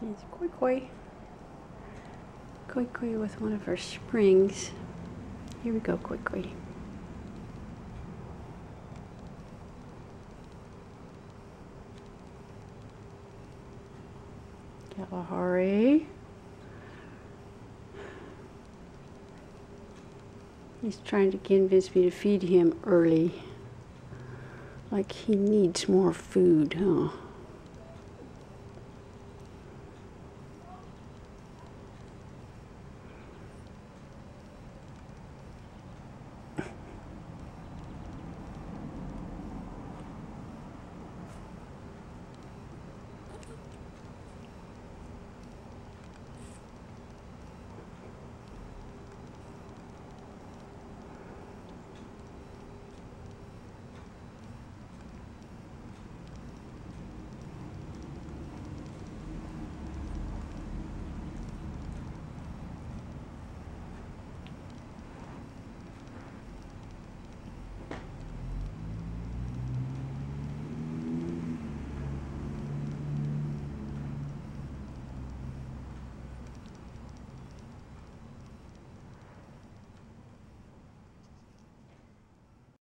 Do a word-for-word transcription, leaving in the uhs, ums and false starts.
Here's Koi Koi. Koi Koi with one of her springs. Here we go, Koi Koi. Kalahari. He's trying to convince me to feed him early. Like he needs more food, huh?